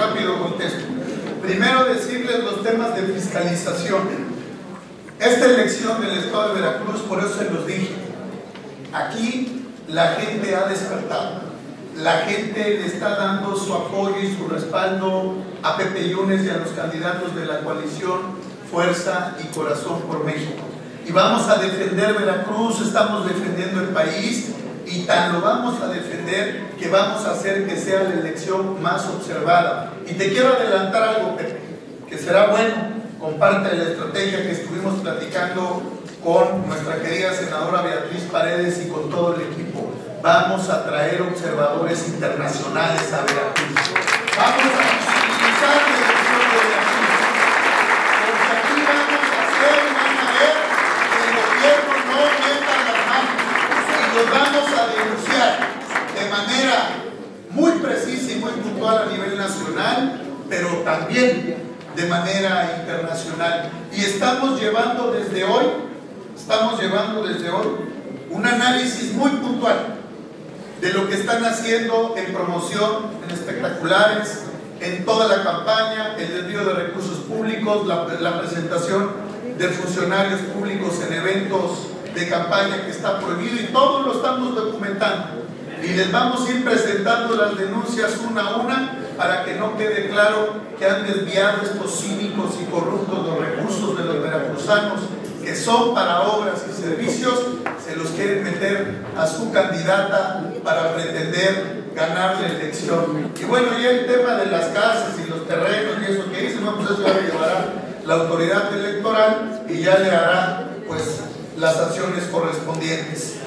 rápido contesto. Primero, decirles los temas de fiscalización. Esta elección del Estado de Veracruz, por eso se los dije, aquí la gente ha despertado. La gente le está dando su apoyo y su respaldo a Pepe Yunes y a los candidatos de la coalición Fuerza y Corazón por México. Y vamos a defender Veracruz, estamos defendiendo el país, y tan lo vamos a defender que vamos a hacer que sea la elección más observada. Y te quiero adelantar algo, Pepe, que será bueno, comparte la estrategia que estuvimos platicando con nuestra querida senadora Beatriz Paredes y con todo el equipo. Vamos a traer observadores internacionales a Veracruz. Vamos a visibilizar la elección de Veracruz. Porque aquí vamos a hacer y van a ver que el gobierno no meta las manos. Y los vamos a denunciar de manera muy precisa y muy puntual a nivel nacional, pero también de manera internacional. Y estamos llevando desde hoy un análisis muy puntual de lo que están haciendo en promoción, en espectaculares, en toda la campaña, el desvío de recursos públicos, la presentación de funcionarios públicos en eventos de campaña que está prohibido, y todo lo estamos documentando. Y les vamos a ir presentando las denuncias una a una para que no quede claro que han desviado estos cínicos y corruptos los recursos de los veracruzanos que son para obras y servicios, se los quieren meter a su candidata para pretender ganar la elección. Y bueno, ya el tema de las casas y los terrenos y eso que dicen, no, pues eso ya lo llevará la autoridad electoral y ya le hará pues las acciones correspondientes.